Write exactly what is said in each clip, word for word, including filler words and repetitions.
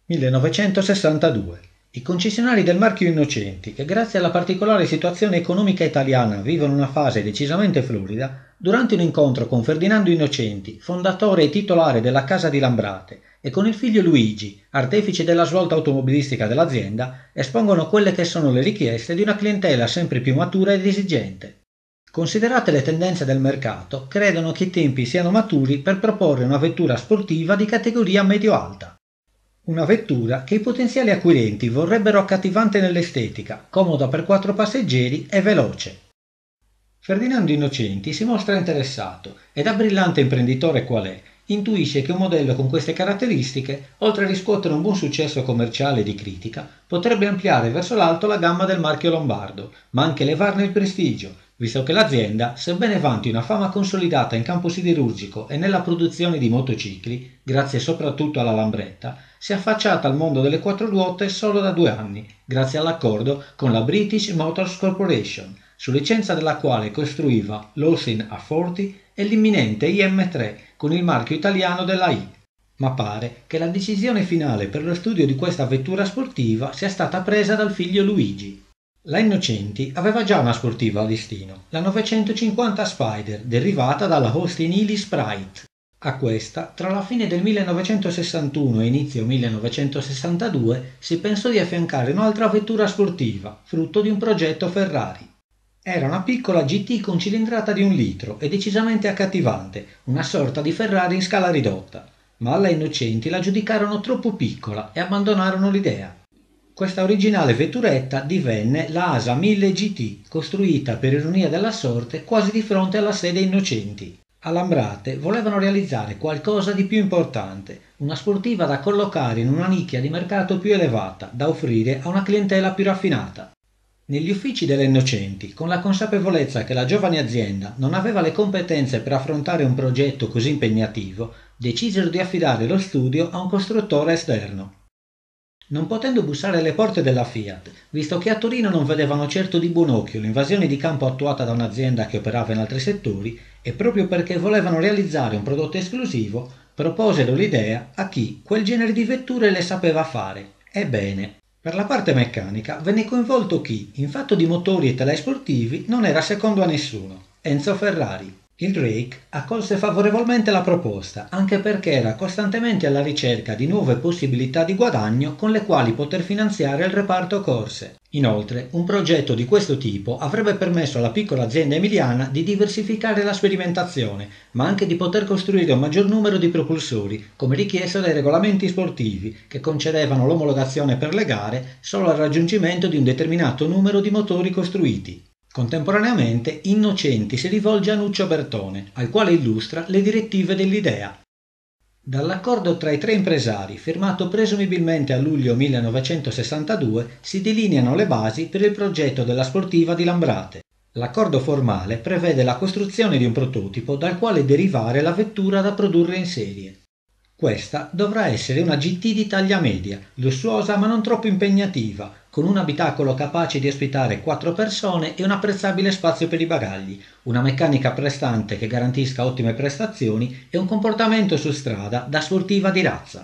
millenovecentosessantadue. I concessionari del marchio Innocenti, che grazie alla particolare situazione economica italiana vivono una fase decisamente florida, durante un incontro con Ferdinando Innocenti, fondatore e titolare della Casa di Lambrate, e con il figlio Luigi, artefice della svolta automobilistica dell'azienda, espongono quelle che sono le richieste di una clientela sempre più matura ed esigente. Considerate le tendenze del mercato, credono che i tempi siano maturi per proporre una vettura sportiva di categoria medio-alta. Una vettura che i potenziali acquirenti vorrebbero accattivante nell'estetica, comoda per quattro passeggeri e veloce. Ferdinando Innocenti si mostra interessato e da brillante imprenditore qual è, intuisce che un modello con queste caratteristiche, oltre a riscuotere un buon successo commerciale e di critica, potrebbe ampliare verso l'alto la gamma del marchio lombardo, ma anche levarne il prestigio, visto che l'azienda, sebbene vanti una fama consolidata in campo siderurgico e nella produzione di motocicli, grazie soprattutto alla Lambretta, si è affacciata al mondo delle quattro ruote solo da due anni, grazie all'accordo con la British Motors Corporation, su licenza della quale costruiva l'Austin A quaranta e l'imminente I M tre con il marchio italiano della I. Ma pare che la decisione finale per lo studio di questa vettura sportiva sia stata presa dal figlio Luigi. La Innocenti aveva già una sportiva a listino, la novecentocinquanta Spider, derivata dalla Austin Healey Sprite. A questa, tra la fine del millenovecentosessantuno e inizio millenovecentosessantadue, si pensò di affiancare un'altra vettura sportiva, frutto di un progetto Ferrari. Era una piccola G T con cilindrata di un litro e decisamente accattivante, una sorta di Ferrari in scala ridotta, ma alla Innocenti la giudicarono troppo piccola e abbandonarono l'idea. Questa originale vetturetta divenne la ASA mille G T, costruita per ironia della sorte quasi di fronte alla sede Innocenti. A Lambrate volevano realizzare qualcosa di più importante, una sportiva da collocare in una nicchia di mercato più elevata, da offrire a una clientela più raffinata. Negli uffici delle Innocenti, con la consapevolezza che la giovane azienda non aveva le competenze per affrontare un progetto così impegnativo, decisero di affidare lo studio a un costruttore esterno. Non potendo bussare alle porte della Fiat, visto che a Torino non vedevano certo di buon occhio l'invasione di campo attuata da un'azienda che operava in altri settori, e proprio perché volevano realizzare un prodotto esclusivo, proposero l'idea a chi quel genere di vetture le sapeva fare. Ebbene, per la parte meccanica venne coinvolto chi, in fatto di motori e telesportivi, non era secondo a nessuno: Enzo Ferrari. Il Rake accolse favorevolmente la proposta, anche perché era costantemente alla ricerca di nuove possibilità di guadagno con le quali poter finanziare il reparto corse. Inoltre, un progetto di questo tipo avrebbe permesso alla piccola azienda emiliana di diversificare la sperimentazione, ma anche di poter costruire un maggior numero di propulsori, come richiesto dai regolamenti sportivi, che concedevano l'omologazione per le gare solo al raggiungimento di un determinato numero di motori costruiti. Contemporaneamente Innocenti si rivolge a Nuccio Bertone, al quale illustra le direttive dell'idea. Dall'accordo tra i tre impresari, firmato presumibilmente a luglio millenovecentosessantadue, si delineano le basi per il progetto della sportiva di Lambrate. L'accordo formale prevede la costruzione di un prototipo dal quale derivare la vettura da produrre in serie. Questa dovrà essere una G T di taglia media, lussuosa ma non troppo impegnativa, con un abitacolo capace di ospitare quattro persone e un apprezzabile spazio per i bagagli, una meccanica prestante che garantisca ottime prestazioni e un comportamento su strada da sportiva di razza.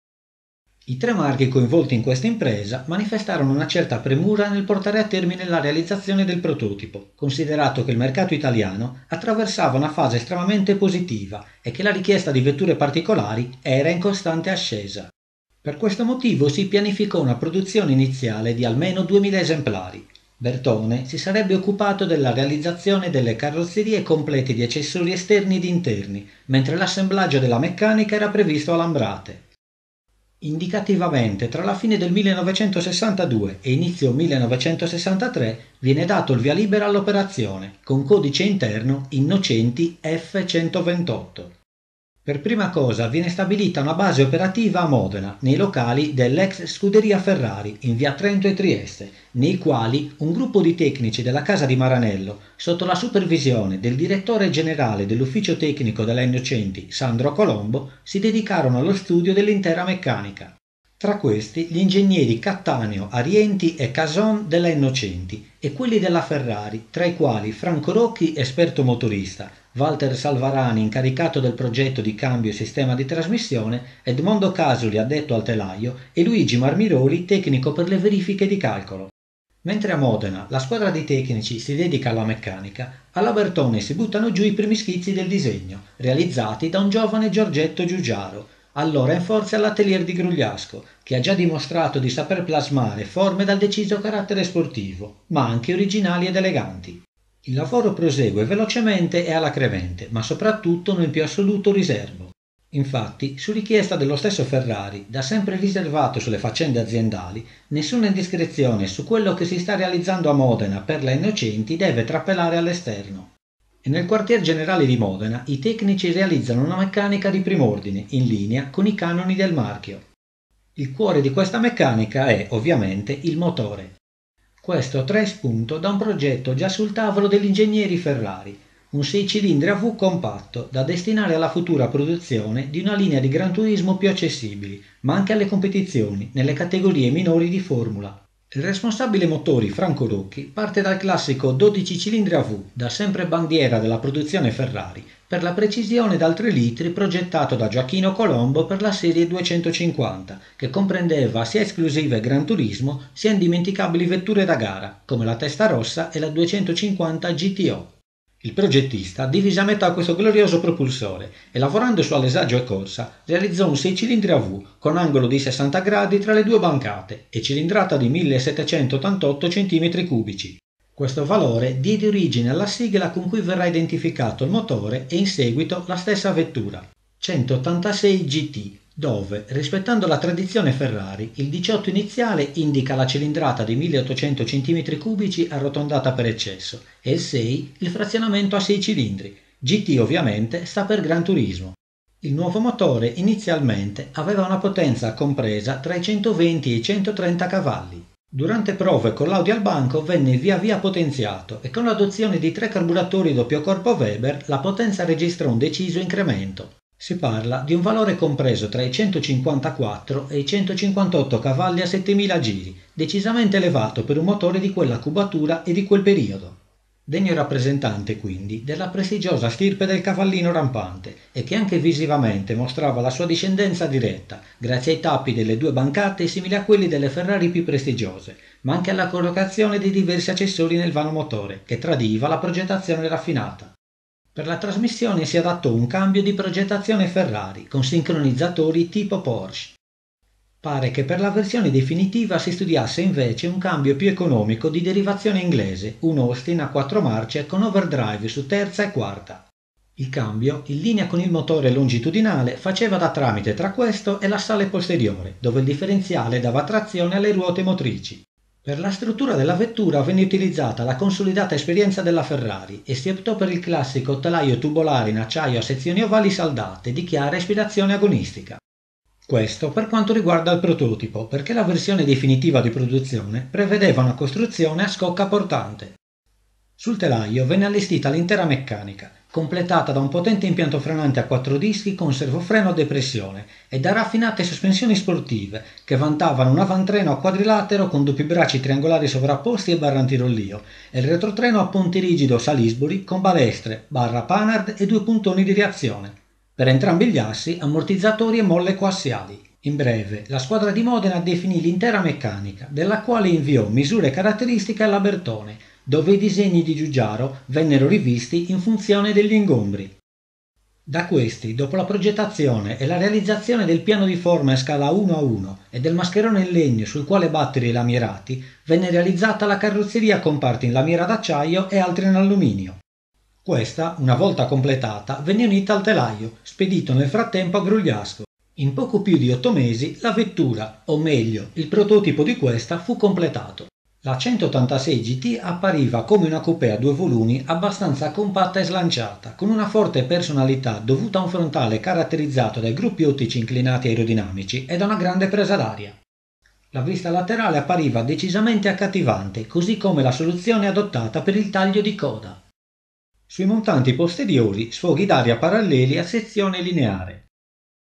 I tre marchi coinvolti in questa impresa manifestarono una certa premura nel portare a termine la realizzazione del prototipo, considerato che il mercato italiano attraversava una fase estremamente positiva e che la richiesta di vetture particolari era in costante ascesa. Per questo motivo si pianificò una produzione iniziale di almeno duemila esemplari. Bertone si sarebbe occupato della realizzazione delle carrozzerie complete di accessori esterni ed interni, mentre l'assemblaggio della meccanica era previsto a Lambrate. Indicativamente, tra la fine del millenovecentosessantadue e inizio millenovecentosessantatré viene dato il via libera all'operazione, con codice interno Innocenti F centoventotto. Per prima cosa viene stabilita una base operativa a Modena, nei locali dell'ex Scuderia Ferrari, in via Trento e Trieste, nei quali un gruppo di tecnici della Casa di Maranello, sotto la supervisione del direttore generale dell'ufficio tecnico della Innocenti, Sandro Colombo, si dedicarono allo studio dell'intera meccanica. Tra questi gli ingegneri Cattaneo, Arienti e Cason della Innocenti e quelli della Ferrari, tra i quali Franco Rocchi, esperto motorista, Walter Salvarani, incaricato del progetto di cambio e sistema di trasmissione, Edmondo Casoli, addetto al telaio, e Luigi Marmiroli, tecnico per le verifiche di calcolo. Mentre a Modena la squadra di tecnici si dedica alla meccanica, alla Bertone si buttano giù i primi schizzi del disegno, realizzati da un giovane Giorgetto Giugiaro, allora in forza all'atelier di Grugliasco, che ha già dimostrato di saper plasmare forme dal deciso carattere sportivo, ma anche originali ed eleganti. Il lavoro prosegue velocemente e alacremente, ma soprattutto nel più assoluto riservo. Infatti, su richiesta dello stesso Ferrari, da sempre riservato sulle faccende aziendali, nessuna indiscrezione su quello che si sta realizzando a Modena per la Innocenti deve trapelare all'esterno. E nel quartier generale di Modena i tecnici realizzano una meccanica di prim'ordine, in linea con i canoni del marchio. Il cuore di questa meccanica è, ovviamente, il motore. Questo trae spunto da un progetto già sul tavolo degli ingegneri Ferrari, un sei cilindri a V compatto da destinare alla futura produzione di una linea di Gran Turismo più accessibili, ma anche alle competizioni nelle categorie minori di Formula. Il responsabile motori Franco Rocchi parte dal classico dodici cilindri a V, da sempre bandiera della produzione Ferrari, per la precisione dal tre litri progettato da Gioacchino Colombo per la serie duecentocinquanta, che comprendeva sia esclusive Gran Turismo sia indimenticabili vetture da gara, come la Testarossa e la duecentocinquanta G T O. Il progettista divise a metà questo glorioso propulsore e, lavorando su alesagio e corsa, realizzò un sei cilindri a V con angolo di sessanta gradi tra le due bancate e cilindrata di millesettecentottantotto centimetri cubici. Questo valore diede origine alla sigla con cui verrà identificato il motore e in seguito la stessa vettura, centottantasei G T, dove, rispettando la tradizione Ferrari, il diciotto iniziale indica la cilindrata di milleottocento centimetri cubici arrotondata per eccesso e il sei il frazionamento a sei cilindri. G T ovviamente sta per Gran Turismo. Il nuovo motore inizialmente aveva una potenza compresa tra i centoventi e i centotrenta cavalli. Durante prove con l'Audi al banco venne via via potenziato e con l'adozione di tre carburatori doppio corpo Weber la potenza registrò un deciso incremento. Si parla di un valore compreso tra i centocinquantaquattro e i centocinquantotto cavalli a settemila giri, decisamente elevato per un motore di quella cubatura e di quel periodo. Degno rappresentante quindi della prestigiosa stirpe del cavallino rampante e che anche visivamente mostrava la sua discendenza diretta, grazie ai tappi delle due bancate simili a quelli delle Ferrari più prestigiose, ma anche alla collocazione dei diversi accessori nel vano motore, che tradiva la progettazione raffinata. Per la trasmissione si adattò un cambio di progettazione Ferrari con sincronizzatori tipo Porsche. Pare che per la versione definitiva si studiasse invece un cambio più economico di derivazione inglese, un Austin a quattro marce con overdrive su terza e quarta. Il cambio, in linea con il motore longitudinale, faceva da tramite tra questo e l'assale posteriore, dove il differenziale dava trazione alle ruote motrici. Per la struttura della vettura venne utilizzata la consolidata esperienza della Ferrari e si optò per il classico telaio tubolare in acciaio a sezioni ovali saldate di chiara ispirazione agonistica. Questo per quanto riguarda il prototipo, perché la versione definitiva di produzione prevedeva una costruzione a scocca portante. Sul telaio venne allestita l'intera meccanica, completata da un potente impianto frenante a quattro dischi con servofreno a depressione e da raffinate sospensioni sportive che vantavano un avantreno a quadrilatero con doppi bracci triangolari sovrapposti e barra antirollio e il retrotreno a ponte rigido Salisbury con balestre, barra Panhard e due puntoni di reazione. Per entrambi gli assi ammortizzatori e molle coassiali. In breve, la squadra di Modena definì l'intera meccanica, della quale inviò misure caratteristiche alla Bertone, dove i disegni di Giugiaro vennero rivisti in funzione degli ingombri. Da questi, dopo la progettazione e la realizzazione del piano di forma in scala uno a uno e del mascherone in legno sul quale battere i lamierati, venne realizzata la carrozzeria con parti in lamiera d'acciaio e altre in alluminio. Questa, una volta completata, venne unita al telaio, spedito nel frattempo a Grugliasco. In poco più di otto mesi la vettura, o meglio, il prototipo di questa, fu completato. La centottantasei G T appariva come una coupé a due volumi abbastanza compatta e slanciata, con una forte personalità dovuta a un frontale caratterizzato dai gruppi ottici inclinati aerodinamici e da una grande presa d'aria. La vista laterale appariva decisamente accattivante, così come la soluzione adottata per il taglio di coda. Sui montanti posteriori sfoghi d'aria paralleli a sezione lineare.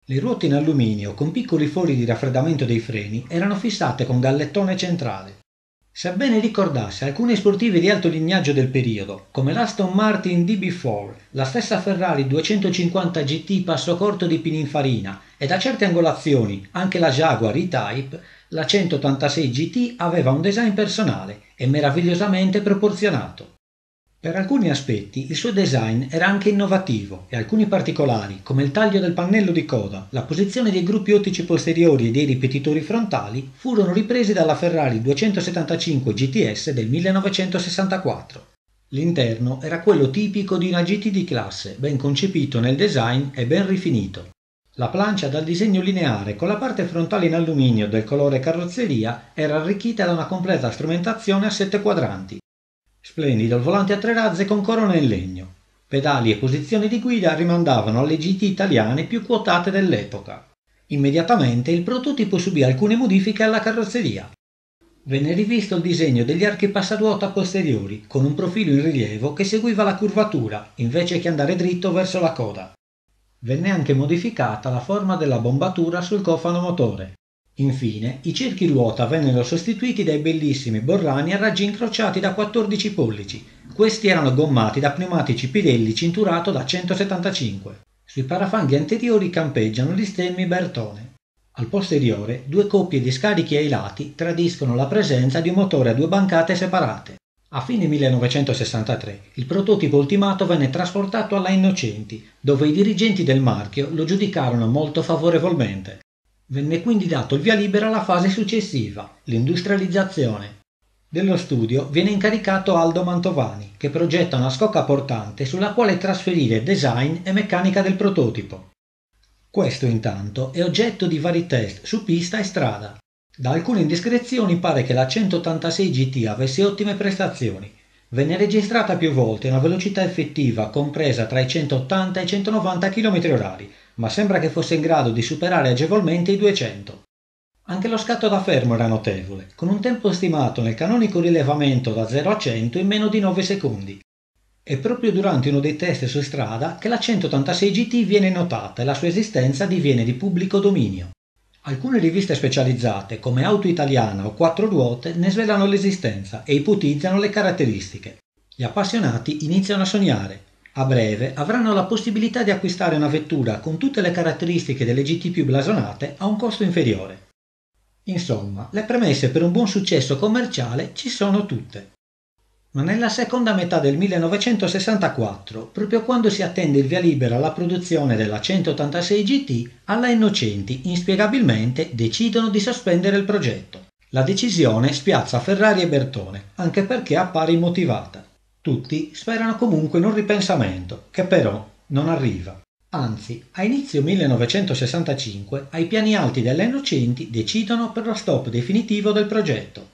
Le ruote in alluminio con piccoli fori di raffreddamento dei freni erano fissate con gallettone centrale. Sebbene ricordasse alcune sportive di alto lignaggio del periodo, come l'Aston Martin D B quattro, la stessa Ferrari duecentocinquanta G T passo corto di Pininfarina e da certe angolazioni anche la Jaguar E-Type, la centottantasei G T aveva un design personale e meravigliosamente proporzionato. Per alcuni aspetti il suo design era anche innovativo e alcuni particolari, come il taglio del pannello di coda, la posizione dei gruppi ottici posteriori e dei ripetitori frontali, furono ripresi dalla Ferrari duecentosettantacinque G T S del millenovecentosessantaquattro. L'interno era quello tipico di una G T di classe, ben concepito nel design e ben rifinito. La plancia dal disegno lineare con la parte frontale in alluminio del colore carrozzeria era arricchita da una completa strumentazione a sette quadranti. Splendido il volante a tre razze con corona in legno. Pedali e posizioni di guida rimandavano alle G T italiane più quotate dell'epoca. Immediatamente il prototipo subì alcune modifiche alla carrozzeria. Venne rivisto il disegno degli archi passaruota posteriori, con un profilo in rilievo che seguiva la curvatura, invece che andare dritto verso la coda. Venne anche modificata la forma della bombatura sul cofano motore. Infine, i cerchi ruota vennero sostituiti dai bellissimi borrani a raggi incrociati da quattordici pollici. Questi erano gommati da pneumatici Pirelli cinturato da centosettantacinque. Sui parafanghi anteriori campeggiano gli stemmi Bertone. Al posteriore, due coppie di scarichi ai lati tradiscono la presenza di un motore a due bancate separate. A fine millenovecentosessantatré il prototipo ultimato venne trasportato alla Innocenti, dove i dirigenti del marchio lo giudicarono molto favorevolmente. Venne quindi dato il via libera alla fase successiva, l'industrializzazione. Dello studio viene incaricato Aldo Mantovani, che progetta una scocca portante sulla quale trasferire design e meccanica del prototipo. Questo intanto è oggetto di vari test su pista e strada. Da alcune indiscrezioni pare che la centottantasei G T avesse ottime prestazioni. Venne registrata più volte una velocità effettiva compresa tra i centottanta e i centonovanta chilometri orari, ma sembra che fosse in grado di superare agevolmente i duecento. Anche lo scatto da fermo era notevole, con un tempo stimato nel canonico rilevamento da zero a cento in meno di nove secondi. È proprio durante uno dei test su strada che la centottantasei G T viene notata e la sua esistenza diviene di pubblico dominio. Alcune riviste specializzate, come Auto Italiana o Quattro Ruote, ne svelano l'esistenza e ipotizzano le caratteristiche. Gli appassionati iniziano a sognare. A breve avranno la possibilità di acquistare una vettura con tutte le caratteristiche delle G T più blasonate a un costo inferiore. Insomma, le premesse per un buon successo commerciale ci sono tutte. Ma nella seconda metà del millenovecentosessantaquattro, proprio quando si attende il via libera alla produzione della centottantasei G T, alla Innocenti inspiegabilmente decidono di sospendere il progetto. La decisione spiazza Ferrari e Bertone, anche perché appare immotivata. Tutti sperano comunque in un ripensamento, che però non arriva. Anzi, a inizio millenovecentosessantacinque, ai piani alti delle Innocenti decidono per lo stop definitivo del progetto.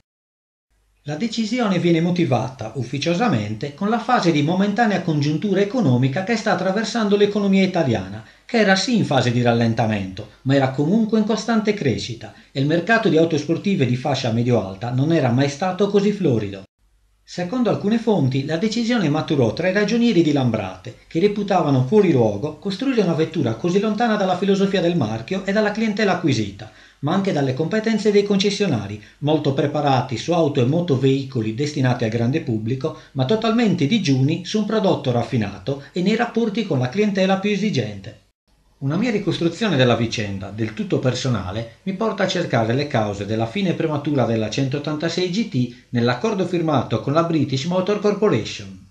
La decisione viene motivata ufficiosamente con la fase di momentanea congiuntura economica che sta attraversando l'economia italiana, che era sì in fase di rallentamento, ma era comunque in costante crescita e il mercato di auto sportive di fascia medio-alta non era mai stato così florido. Secondo alcune fonti, la decisione maturò tra i ragionieri di Lambrate, che reputavano fuori luogo costruire una vettura così lontana dalla filosofia del marchio e dalla clientela acquisita, ma anche dalle competenze dei concessionari, molto preparati su auto e motoveicoli destinati al grande pubblico, ma totalmente digiuni su un prodotto raffinato e nei rapporti con la clientela più esigente. Una mia ricostruzione della vicenda, del tutto personale, mi porta a cercare le cause della fine prematura della centottantasei G T nell'accordo firmato con la British Motor Corporation.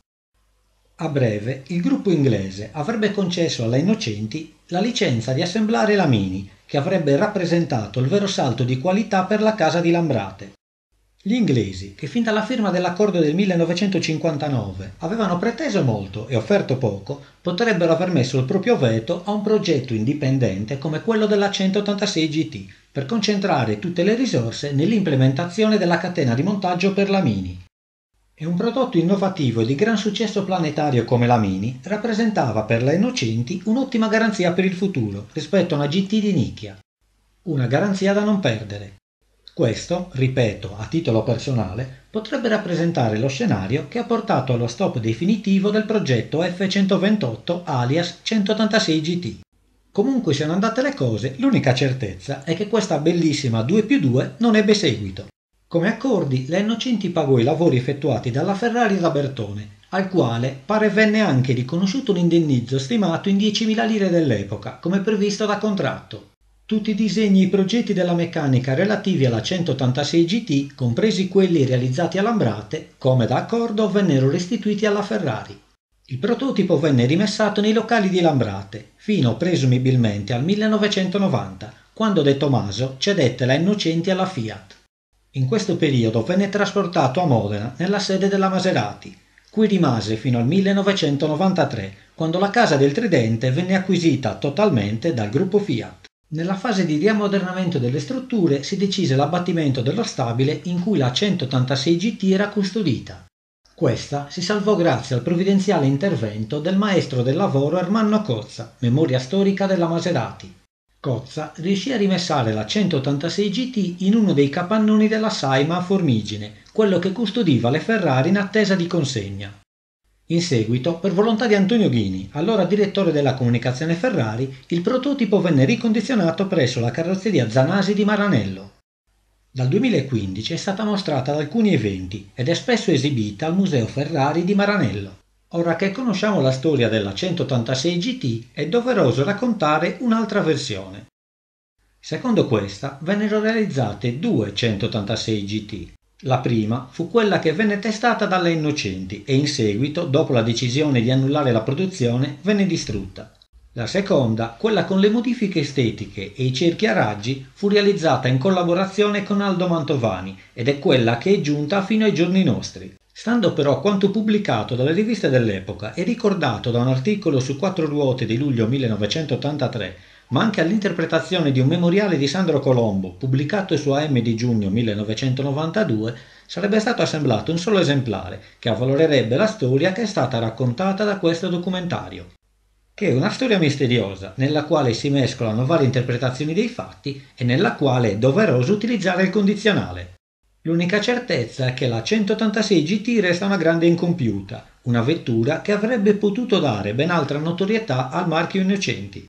A breve, il gruppo inglese avrebbe concesso alla Innocenti la licenza di assemblare la Mini, che avrebbe rappresentato il vero salto di qualità per la casa di Lambrate. Gli inglesi, che fin dalla firma dell'accordo del millenovecentocinquantanove avevano preteso molto e offerto poco, potrebbero aver messo il proprio veto a un progetto indipendente come quello della centottantasei G T, per concentrare tutte le risorse nell'implementazione della catena di montaggio per la Mini. E un prodotto innovativo e di gran successo planetario come la Mini rappresentava per le Innocenti un'ottima garanzia per il futuro rispetto a una G T di nicchia. Una garanzia da non perdere. Questo, ripeto, a titolo personale, potrebbe rappresentare lo scenario che ha portato allo stop definitivo del progetto F centoventotto alias centottantasei G T. Comunque siano andate le cose, l'unica certezza è che questa bellissima due più due non ebbe seguito. Come accordi, la Innocenti pagò i lavori effettuati dalla Ferrari da Bertone, al quale pare venne anche riconosciuto un indennizzo stimato in diecimila lire dell'epoca, come previsto da contratto. Tutti i disegni e i progetti della meccanica relativi alla centottantasei G T, compresi quelli realizzati a Lambrate, come da accordo vennero restituiti alla Ferrari. Il prototipo venne rimessato nei locali di Lambrate, fino presumibilmente al millenovecentonovanta, quando De Tomaso cedette la Innocenti alla Fiat. In questo periodo venne trasportato a Modena, nella sede della Maserati. Qui rimase fino al millenovecentonovantatré, quando la Casa del Tridente venne acquisita totalmente dal gruppo Fiat. Nella fase di riammodernamento delle strutture si decise l'abbattimento dello stabile in cui la centottantasei G T era custodita. Questa si salvò grazie al provvidenziale intervento del maestro del lavoro Ermanno Cozza, memoria storica della Maserati. Cozza riuscì a rimessare la centottantasei G T in uno dei capannoni della Saima a Formigine, quello che custodiva le Ferrari in attesa di consegna. In seguito, per volontà di Antonio Ghini, allora direttore della comunicazione Ferrari, il prototipo venne ricondizionato presso la carrozzeria Zanasi di Maranello. Dal duemilaquindici è stata mostrata ad alcuni eventi ed è spesso esibita al Museo Ferrari di Maranello. Ora che conosciamo la storia della centottantasei G T, è doveroso raccontare un'altra versione. Secondo questa, vennero realizzate due centottantasei G T. La prima fu quella che venne testata dalle Innocenti e in seguito, dopo la decisione di annullare la produzione, venne distrutta. La seconda, quella con le modifiche estetiche e i cerchi a raggi, fu realizzata in collaborazione con Aldo Mantovani ed è quella che è giunta fino ai giorni nostri. Stando però a quanto pubblicato dalle riviste dell'epoca e ricordato da un articolo su Quattro Ruote di luglio millenovecentottantatré, ma anche all'interpretazione di un memoriale di Sandro Colombo, pubblicato su A M di giugno millenovecentonovantadue, sarebbe stato assemblato un solo esemplare, che avvalorerebbe la storia che è stata raccontata da questo documentario. Che è una storia misteriosa, nella quale si mescolano varie interpretazioni dei fatti e nella quale è doveroso utilizzare il condizionale. L'unica certezza è che la centottantasei G T resta una grande incompiuta, una vettura che avrebbe potuto dare ben altra notorietà al marchio Innocenti.